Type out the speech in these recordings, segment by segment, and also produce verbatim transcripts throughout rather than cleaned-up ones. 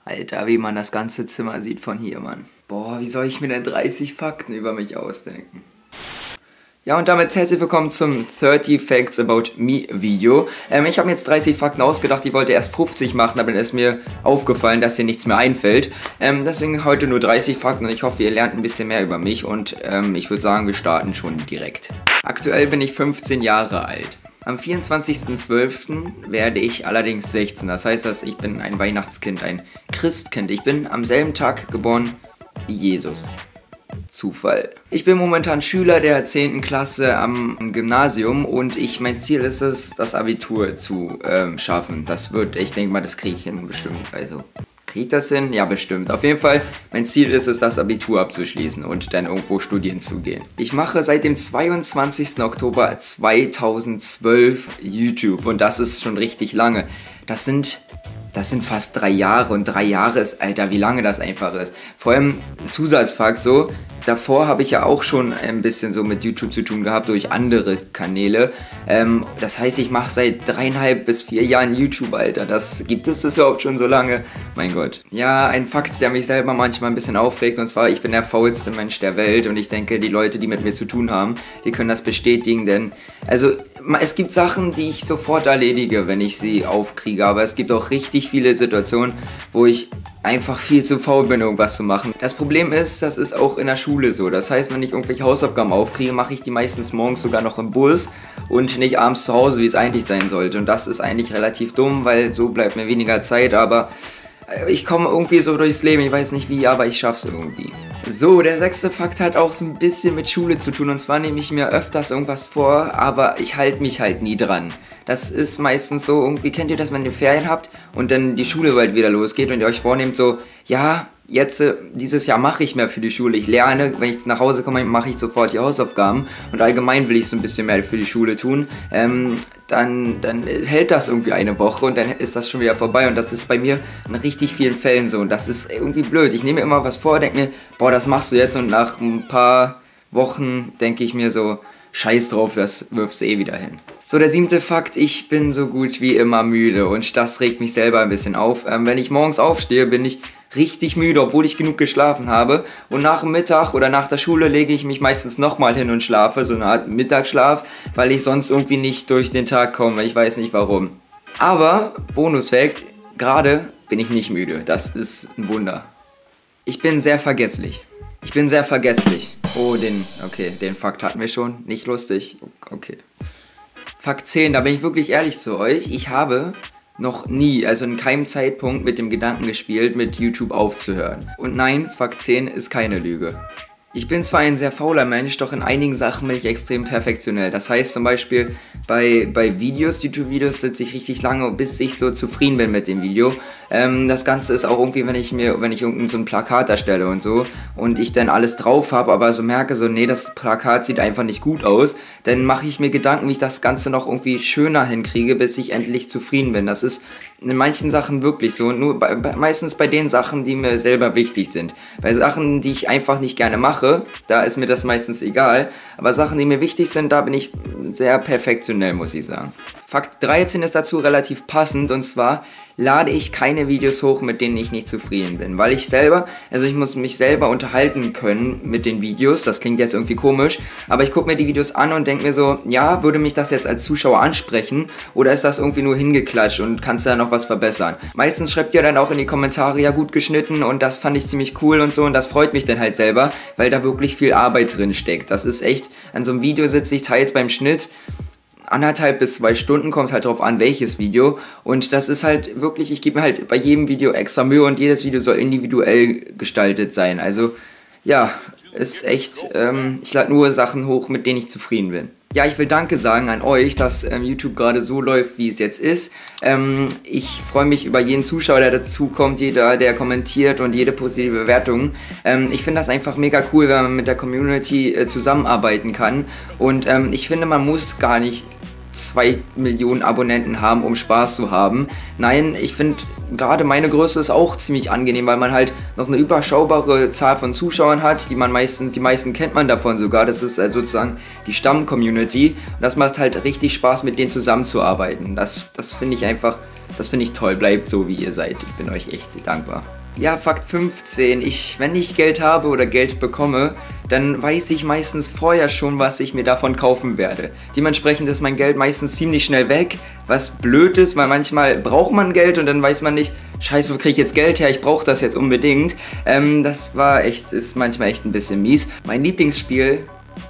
Alter, wie man das ganze Zimmer sieht von hier, Mann. Boah, wie soll ich mir denn dreißig Fakten über mich ausdenken? Ja, und damit herzlich willkommen zum thirty Facts About Me Video. Ähm, ich habe mir jetzt dreißig Fakten ausgedacht, ich wollte erst fünfzig machen, aber dann ist mir aufgefallen, dass dir nichts mehr einfällt. Ähm, deswegen heute nur dreißig Fakten und ich hoffe, ihr lernt ein bisschen mehr über mich und ähm, ich würde sagen, wir starten schon direkt. Aktuell bin ich fünfzehn Jahre alt. Am vierundzwanzigsten zwölften werde ich allerdings sechzehn, das heißt, dass ich bin ein Weihnachtskind, ein Christkind. Ich bin am selben Tag geboren wie Jesus. Zufall. Ich bin momentan Schüler der zehnten Klasse am, am Gymnasium und ich, mein Ziel ist es, das Abitur zu ähm, schaffen. Das wird, ich denke mal, das kriege ich hin bestimmt. Also, kriege ich das hin? Ja, bestimmt. Auf jeden Fall, mein Ziel ist es, das Abitur abzuschließen und dann irgendwo studieren zu gehen. Ich mache seit dem zweiundzwanzigsten Oktober zweitausendzwölf YouTube und das ist schon richtig lange. Das sind... Das sind fast drei Jahre und drei Jahre ist, Alter, wie lange das einfach ist. Vor allem Zusatzfakt so, davor habe ich ja auch schon ein bisschen so mit YouTube zu tun gehabt durch andere Kanäle. Ähm, das heißt, ich mache seit dreieinhalb bis vier Jahren YouTube, Alter. Das, gibt es das überhaupt schon so lange? Mein Gott. Ja, ein Fakt, der mich selber manchmal ein bisschen aufregt, und zwar, ich bin der faulste Mensch der Welt und ich denke, die Leute, die mit mir zu tun haben, die können das bestätigen, denn, also, es gibt Sachen, die ich sofort erledige, wenn ich sie aufkriege, aber es gibt auch richtig viele Situationen, wo ich einfach viel zu faul bin, irgendwas zu machen. Das Problem ist, das ist auch in der Schule so. Das heißt, wenn ich irgendwelche Hausaufgaben aufkriege, mache ich die meistens morgens sogar noch im Bus und nicht abends zu Hause, wie es eigentlich sein sollte. Und das ist eigentlich relativ dumm, weil so bleibt mir weniger Zeit, aber ich komme irgendwie so durchs Leben. Ich weiß nicht wie, aber ich schaff's irgendwie. So, der sechste Fakt hat auch so ein bisschen mit Schule zu tun, und zwar nehme ich mir öfters irgendwas vor, aber ich halte mich halt nie dran. Das ist meistens so, irgendwie kennt ihr das, wenn ihr Ferien habt und dann die Schule bald wieder losgeht und ihr euch vornehmt so, ja, jetzt, äh, dieses Jahr mache ich mehr für die Schule, ich lerne, wenn ich nach Hause komme, mache ich sofort die Hausaufgaben und allgemein will ich so ein bisschen mehr für die Schule tun, ähm, dann, dann hält das irgendwie eine Woche und dann ist das schon wieder vorbei und das ist bei mir in richtig vielen Fällen so und das ist irgendwie blöd. Ich nehme mir immer was vor, denke mir, boah, das machst du jetzt und nach ein paar Wochen denke ich mir so, scheiß drauf, das wirfst du eh wieder hin. So, der siebte Fakt, ich bin so gut wie immer müde und das regt mich selber ein bisschen auf. Ähm, wenn ich morgens aufstehe, bin ich richtig müde, obwohl ich genug geschlafen habe. Und nach dem Mittag oder nach der Schule lege ich mich meistens nochmal hin und schlafe, so eine Art Mittagsschlaf, weil ich sonst irgendwie nicht durch den Tag komme. Ich weiß nicht warum. Aber, Bonus-Fact, gerade bin ich nicht müde. Das ist ein Wunder. Ich bin sehr vergesslich. Ich bin sehr vergesslich. Oh, den, okay, den Fakt hatten wir schon. Nicht lustig. Okay. Fakt zehn, da bin ich wirklich ehrlich zu euch. Ich habe noch nie, also in keinem Zeitpunkt mit dem Gedanken gespielt, mit YouTube aufzuhören. Und nein, Fakt zehn ist keine Lüge. Ich bin zwar ein sehr fauler Mensch, doch in einigen Sachen bin ich extrem perfektionell. Das heißt zum Beispiel bei, bei Videos, YouTube-Videos sitze ich richtig lange, bis ich so zufrieden bin mit dem Video. Ähm, das Ganze ist auch irgendwie, wenn ich mir, wenn ich irgendein so ein Plakat erstelle und so und ich dann alles drauf habe, aber so merke so, nee, das Plakat sieht einfach nicht gut aus, dann mache ich mir Gedanken, wie ich das Ganze noch irgendwie schöner hinkriege, bis ich endlich zufrieden bin. Das ist in manchen Sachen wirklich so, nur bei, bei, meistens bei den Sachen, die mir selber wichtig sind. Bei Sachen, die ich einfach nicht gerne mache, da ist mir das meistens egal, aber Sachen, die mir wichtig sind, da bin ich sehr perfektionell, muss ich sagen. Fakt dreizehn ist dazu relativ passend, und zwar lade ich keine Videos hoch, mit denen ich nicht zufrieden bin, weil ich selber, also ich muss mich selber unterhalten können mit den Videos, das klingt jetzt irgendwie komisch, aber ich gucke mir die Videos an und denke mir so, ja, würde mich das jetzt als Zuschauer ansprechen oder ist das irgendwie nur hingeklatscht und kannst du da noch was verbessern? Meistens schreibt ihr dann auch in die Kommentare, ja, gut geschnitten und das fand ich ziemlich cool und so und das freut mich dann halt selber, weil da wirklich viel Arbeit drin steckt. Das ist echt, an so einem Video sitze ich teils beim Schnitt anderthalb bis zwei Stunden, kommt halt drauf an, welches Video. Und das ist halt wirklich, ich gebe mir halt bei jedem Video extra Mühe und jedes Video soll individuell gestaltet sein. Also, ja, ist echt, ähm, ich lade nur Sachen hoch, mit denen ich zufrieden bin. Ja, ich will Danke sagen an euch, dass ähm, YouTube gerade so läuft, wie es jetzt ist. Ähm, ich freue mich über jeden Zuschauer, der dazu kommt, jeder, der kommentiert und jede positive Bewertung. Ähm, ich finde das einfach mega cool, wenn man mit der Community äh, zusammenarbeiten kann. Und ähm, ich finde, man muss gar nicht zwei Millionen Abonnenten haben, um Spaß zu haben. Nein, ich finde, gerade meine Größe ist auch ziemlich angenehm, weil man halt noch eine überschaubare Zahl von Zuschauern hat, die man meistens, die meisten kennt man davon sogar, das ist also sozusagen die Stamm-Community und das macht halt richtig Spaß, mit denen zusammenzuarbeiten. Das, das finde ich einfach das finde ich toll. Bleibt so, wie ihr seid. Ich bin euch echt dankbar. Ja, Fakt fünfzehn. Ich, wenn ich Geld habe oder Geld bekomme, dann weiß ich meistens vorher schon, was ich mir davon kaufen werde. Dementsprechend ist mein Geld meistens ziemlich schnell weg, was blöd ist, weil manchmal braucht man Geld und dann weiß man nicht, scheiße, wo kriege ich jetzt Geld her, ich brauche das jetzt unbedingt. Ähm, das war echt, ist manchmal echt ein bisschen mies. Mein Lieblingsspiel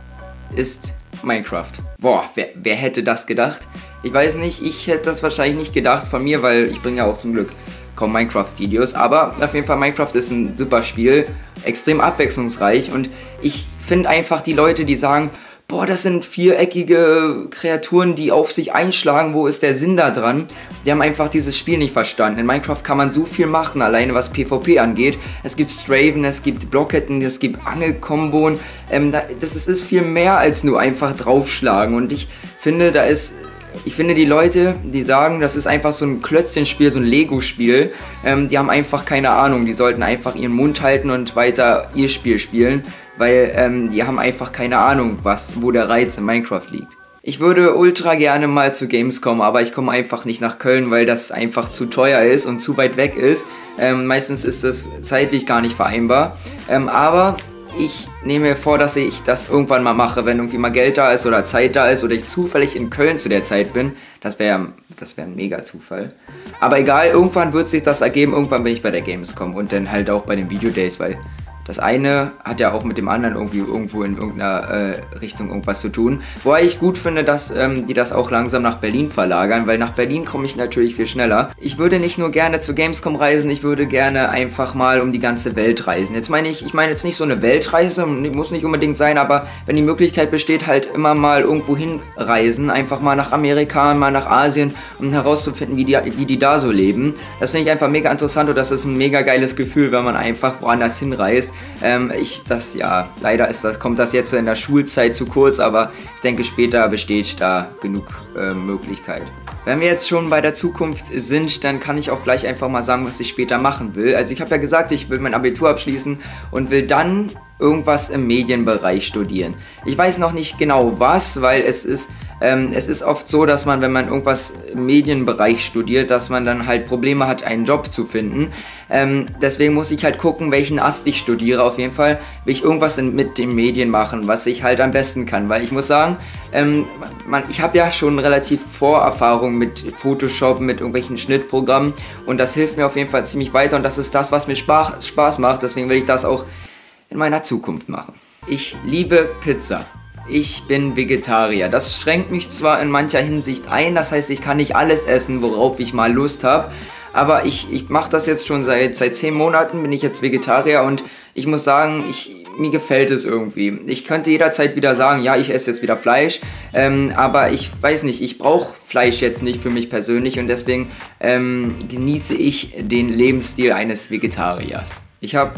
ist Minecraft. Boah, wer, wer hätte das gedacht? Ich weiß nicht, ich hätte das wahrscheinlich nicht gedacht von mir, weil ich bringe ja auch zum Glück kaum Minecraft-Videos, aber auf jeden Fall Minecraft ist ein super Spiel, extrem abwechslungsreich und ich finde einfach die Leute, die sagen, boah, das sind viereckige Kreaturen, die auf sich einschlagen, wo ist der Sinn da dran? Die haben einfach dieses Spiel nicht verstanden. In Minecraft kann man so viel machen, alleine was PvP angeht. Es gibt Straven, es gibt Blockketten, es gibt Angelkombon. Ähm, da, das ist, ist viel mehr als nur einfach draufschlagen und ich finde, da ist... Ich finde, die Leute, die sagen, das ist einfach so ein Klötzchenspiel, so ein Lego-Spiel, ähm, die haben einfach keine Ahnung. Die sollten einfach ihren Mund halten und weiter ihr Spiel spielen, weil ähm, die haben einfach keine Ahnung, was, wo der Reiz in Minecraft liegt. Ich würde ultra gerne mal zu Gamescom, aber ich komme einfach nicht nach Köln, weil das einfach zu teuer ist und zu weit weg ist. Ähm, meistens ist das zeitlich gar nicht vereinbar, ähm, aber... Ich nehme mir vor, dass ich das irgendwann mal mache, wenn irgendwie mal Geld da ist oder Zeit da ist oder ich zufällig in Köln zu der Zeit bin. Das wäre das wär ein mega Zufall. Aber egal, irgendwann wird sich das ergeben, irgendwann bin ich bei der Gamescom und dann halt auch bei den Video Days, weil das eine hat ja auch mit dem anderen irgendwie irgendwo in irgendeiner äh, Richtung irgendwas zu tun. Wobei ich gut finde, dass ähm, die das auch langsam nach Berlin verlagern, weil nach Berlin komme ich natürlich viel schneller. Ich würde nicht nur gerne zu Gamescom reisen, ich würde gerne einfach mal um die ganze Welt reisen. Jetzt meine ich, ich meine jetzt nicht so eine Weltreise, muss nicht unbedingt sein, aber wenn die Möglichkeit besteht, halt immer mal irgendwo hinreisen, einfach mal nach Amerika, mal nach Asien, um herauszufinden, wie die, wie die da so leben. Das finde ich einfach mega interessant und das ist ein mega geiles Gefühl, wenn man einfach woanders hinreist. Ähm, ich, das, ja, leider ist das, kommt das jetzt in der Schulzeit zu kurz, aber ich denke, später besteht da genug äh, Möglichkeit. Wenn wir jetzt schon bei der Zukunft sind, dann kann ich auch gleich einfach mal sagen, was ich später machen will. Also ich habe ja gesagt, ich will mein Abitur abschließen und will dann irgendwas im Medienbereich studieren. Ich weiß noch nicht genau was, weil es ist, ähm, es ist oft so, dass man, wenn man irgendwas im Medienbereich studiert, dass man dann halt Probleme hat, einen Job zu finden. Ähm, deswegen muss ich halt gucken, welchen Ast ich studiere. Auf jeden Fall will ich irgendwas in, mit den Medien machen, was ich halt am besten kann. Weil ich muss sagen, ähm, man, ich habe ja schon relativ Vorerfahrung mit Photoshop, mit irgendwelchen Schnittprogrammen und das hilft mir auf jeden Fall ziemlich weiter und das ist das, was mir Spaß, Spaß macht. Deswegen will ich das auch in meiner Zukunft machen. Ich liebe Pizza. Ich bin Vegetarier. Das schränkt mich zwar in mancher Hinsicht ein, das heißt, ich kann nicht alles essen, worauf ich mal Lust habe, aber ich, ich mache das jetzt schon seit, seit zehn Monaten, bin ich jetzt Vegetarier und ich muss sagen, ich, mir gefällt es irgendwie. Ich könnte jederzeit wieder sagen, ja, ich esse jetzt wieder Fleisch, ähm, aber ich weiß nicht, ich brauche Fleisch jetzt nicht für mich persönlich und deswegen ähm, genieße ich den Lebensstil eines Vegetariers. Ich habe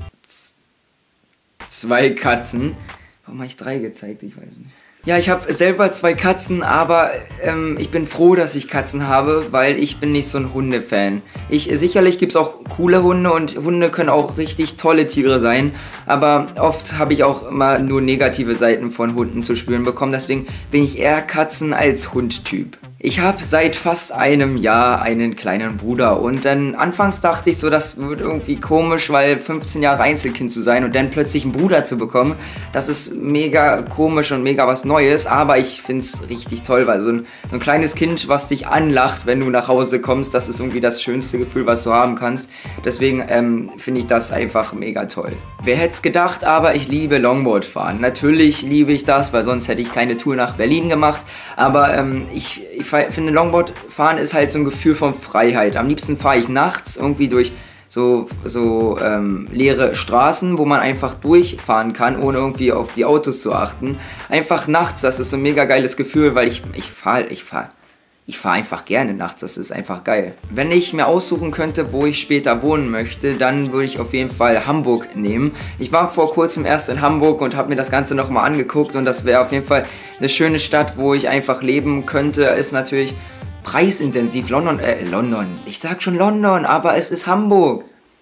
zwei Katzen. Warum habe ich drei gezeigt? Ich weiß nicht. Ja, ich habe selber zwei Katzen, aber ähm, ich bin froh, dass ich Katzen habe, weil ich bin nicht so ein Hundefan. Ich, sicherlich gibt es auch coole Hunde und Hunde können auch richtig tolle Tiere sein, aber oft habe ich auch immer nur negative Seiten von Hunden zu spüren bekommen, deswegen bin ich eher Katzen- als Hund-Typ. Ich habe seit fast einem Jahr einen kleinen Bruder und dann anfangs dachte ich so, das wird irgendwie komisch, weil fünfzehn Jahre Einzelkind zu sein und dann plötzlich einen Bruder zu bekommen, das ist mega komisch und mega was Neues, aber ich finde es richtig toll, weil so ein, so ein kleines Kind, was dich anlacht, wenn du nach Hause kommst, das ist irgendwie das schönste Gefühl, was du haben kannst. Deswegen ähm, finde ich das einfach mega toll. Wer hätte es gedacht, aber ich liebe Longboard fahren. Natürlich liebe ich das, weil sonst hätte ich keine Tour nach Berlin gemacht, aber ähm, ich, ich Ich finde, Longboard fahren ist halt so ein Gefühl von Freiheit. Am liebsten fahre ich nachts irgendwie durch so, so ähm, leere Straßen, wo man einfach durchfahren kann, ohne irgendwie auf die Autos zu achten. Einfach nachts, das ist so ein mega geiles Gefühl, weil ich, ich fahre ich fahr, ich fahr einfach gerne nachts, das ist einfach geil. Wenn ich mir aussuchen könnte, wo ich später wohnen möchte, dann würde ich auf jeden Fall Hamburg nehmen. Ich war vor kurzem erst in Hamburg und habe mir das Ganze nochmal angeguckt und das wäre auf jeden Fall eine schöne Stadt, wo ich einfach leben könnte. Ist natürlich preisintensiv. London, äh, London. Ich sag schon London, aber es ist Hamburg.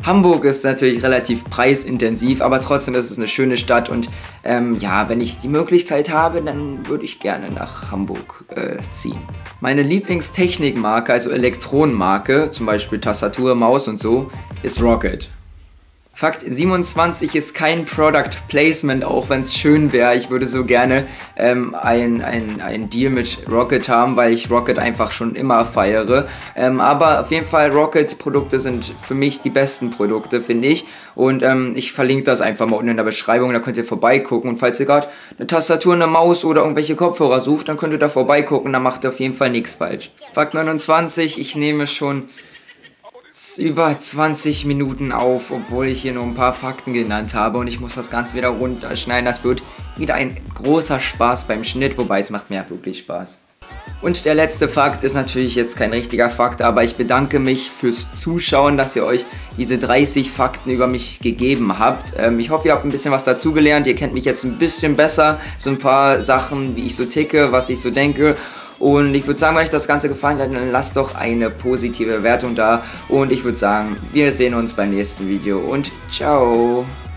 Hamburg ist natürlich relativ preisintensiv, aber trotzdem ist es eine schöne Stadt und ähm, ja, wenn ich die Möglichkeit habe, dann würde ich gerne nach Hamburg äh, ziehen. Meine Lieblingstechnikmarke, also Elektronenmarke, zum Beispiel Tastatur, Maus und so, ist Rocket. Fakt siebenundzwanzig ist kein Product Placement, auch wenn es schön wäre. Ich würde so gerne ähm, ein, ein, ein Deal mit Rocket haben, weil ich Rocket einfach schon immer feiere. Ähm, aber auf jeden Fall, Rocket-Produkte sind für mich die besten Produkte, finde ich. Und ähm, ich verlinke das einfach mal unten in der Beschreibung, da könnt ihr vorbeigucken. Und falls ihr gerade eine Tastatur, eine Maus oder irgendwelche Kopfhörer sucht, dann könnt ihr da vorbeigucken, dann macht ihr auf jeden Fall nichts falsch. Fakt neunundzwanzig, ich nehme schon über zwanzig Minuten auf, obwohl ich hier nur ein paar Fakten genannt habe und ich muss das Ganze wieder runterschneiden. Das wird wieder ein großer Spaß beim Schnitt, wobei es macht mir wirklich Spaß. Und der letzte Fakt ist natürlich jetzt kein richtiger Fakt, aber ich bedanke mich fürs Zuschauen, dass ihr euch diese dreißig Fakten über mich gegeben habt. Ähm, ich hoffe, ihr habt ein bisschen was dazugelernt, ihr kennt mich jetzt ein bisschen besser, so ein paar Sachen, wie ich so ticke, was ich so denke. Und ich würde sagen, wenn euch das Ganze gefallen hat, dann lasst doch eine positive Bewertung da. Und ich würde sagen, wir sehen uns beim nächsten Video und ciao!